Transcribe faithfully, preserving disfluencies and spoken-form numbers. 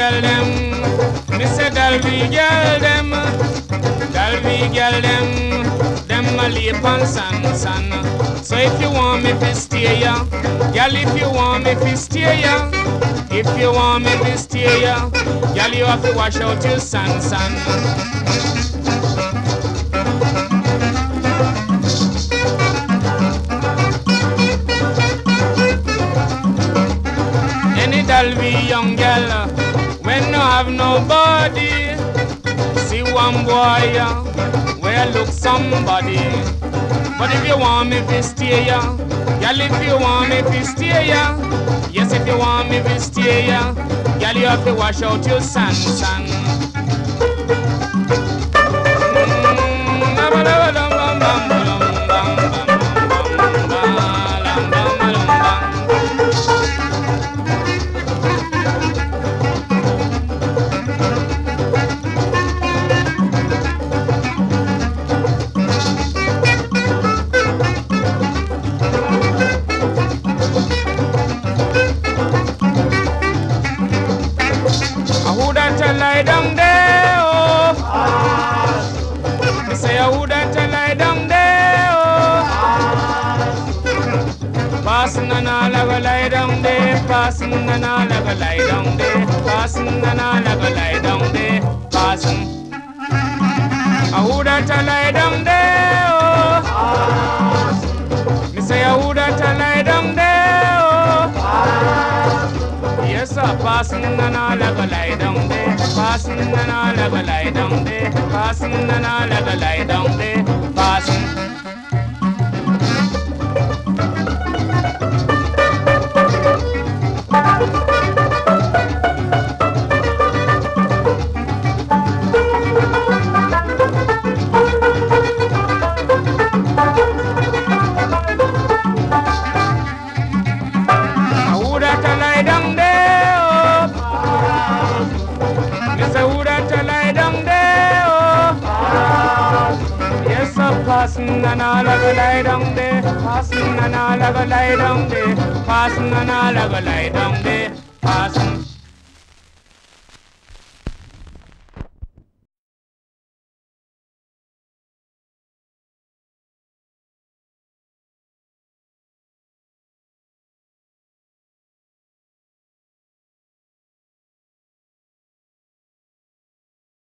girl them, me say Dalby girl them, Dalby girl them, them a lay on sun, sun. So if you want me to stay ya, girl, if you want me to stay ya, if you want me to stay ya, girl, you have to wash out your sun, sun. Any Dalby young girl, when no have nobody, see one boy uh, where look somebody. But if you want me to stay ya, girl, if you want me to stay ya, yes, if you want me to stay ya, girl, you have to wash out your sun, sun. Who that a lie down there, oh? Me say who that a lie down there, oh? Passing and all a go lie down there, passing and all a go lie down there, passing and all a go lie down there, passing. Who that a lie down there, oh? Me say who that a lie down there, oh? Yes, sir, passing and all a go lie down there, passing and all a go lie down there, passing and all a go lie down there, passing. Who that a lie down there, oh? Me say who that a lie down there, oh? Yes, sir, passing and all a go lie down there, passing and all a go lie down there, passing and all a go lie down there.